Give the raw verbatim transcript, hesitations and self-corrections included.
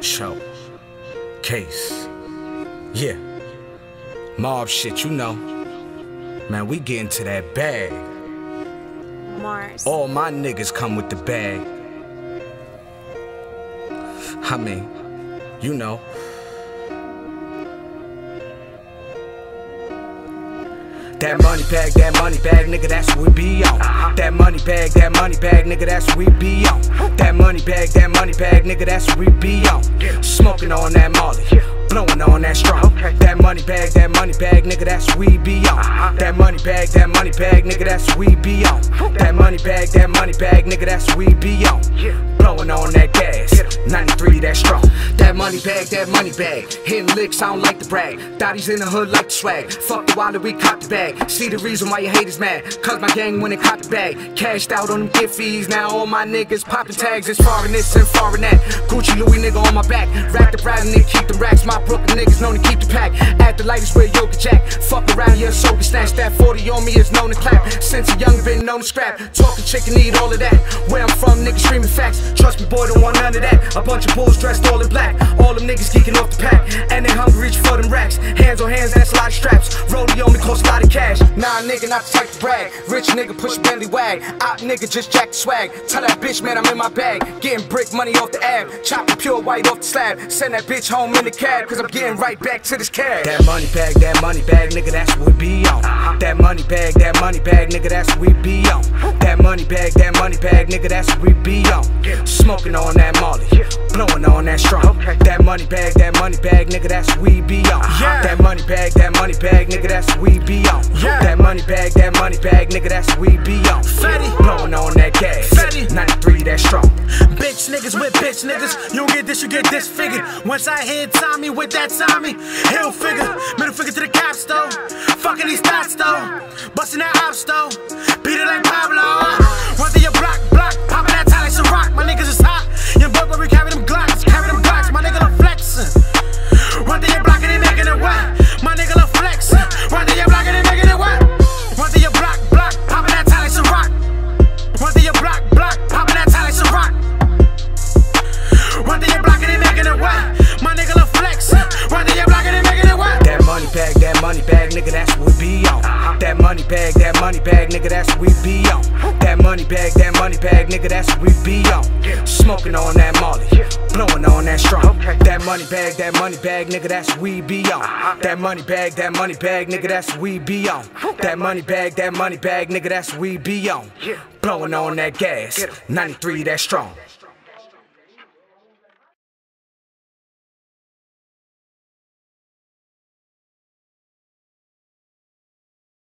Show. Case. Yeah. Mob shit, you know. Man, we get into that bag. Mars. All my niggas come with the bag. I mean, you know. That money bag, that money bag, nigga, that's what we be on. That money bag, that money bag, nigga, that's what we be on. That money bag, that money bag, nigga, that's what we be on. Smoking on that molly, blowing on that strong. That money bag, that money bag, nigga, that's what we be on. That money bag, that money bag, nigga, that's what we be on. That money bag, that money bag, nigga, that's what we be on. Blowing on that gas, ninety-three, that strong. That money bag, that money bag, hitting licks, I don't like to brag. Thotties in the hood like the swag. Fuck the wallet, we cop the bag. See the reason why your haters mad, cause my gang went and caught the bag. Cashed out on them gift fees, now all my niggas popping tags. It's foreign this and foreign that. Gucci Louis nigga on my back. Rack the bride and keep the racks. My Brooklyn niggas known to keep the pack. At the light is where yoga jack. Fuck around here, so we snatch that forty on me is known to clap. Since a young been known to scrap. Talking chicken, need all of that. Where I'm from, niggas screaming facts. Trust me, boy, don't want none of that. A bunch of bulls dressed all in black. All them niggas geeking off the pack. And they hungry, reach for them racks. Hands on hands, that's a lot of straps. Rollie on me cost a lot of cash. Nah, nigga, not the type to brag. Rich nigga push Bentley wag. Op nigga just jack the swag. Tell that bitch, man, I'm in my bag. Getting brick money off the ab. Chopping pure white off the slab. Send that bitch home in the cab, cause I'm getting right back to this cash. That money bag, that money bag, nigga, that's what we be on. That money bag, that money bag, nigga, that's what we be on. That money bag, that money bag, nigga, that's what we be on. Smoking on that molly, blowing on that strong. That money bag, that money bag, nigga, that's what we be on. That money bag, that money bag, nigga, that's what we be on. That money bag, that money bag, nigga, that's what we be on. Blowing on that gas, ninety-three, that strong. Bitch niggas with bitch niggas, you don't get this, you get disfigured. Once I hit Tommy with that Tommy, hill figure, middle finger to the cops though. Fucking these thoughts though, busting that house though. Beat it like Pablo. Run through your block, block, popping that tie like some rock. My niggas is hot, young boy, where we carry them Glocks, carry them Glocks. My nigga love flexing. Run through your block and they making it wet. My nigga love flexing. Run through your block and they making it wet. Run through your block, block, popping that tie like some rock. Run through your block, block, popping that tie like some rock. Run through your block and they making it wet. My nigga love flexing. Run through your block and they making it wet. That money bag, that money bag, nigga, that's what we be on. That money bag, that money bag, nigga, that's what we be on. That money bag, that money bag, nigga, that's what we be on. Smoking on that molly, blowing on that strong. That money bag, that money bag, nigga, that's what we be on. That money bag, that money bag, nigga, that's what we be on. That money bag, that money bag, nigga, that's what we be on. Blowing on that gas, ninety-three, that strong.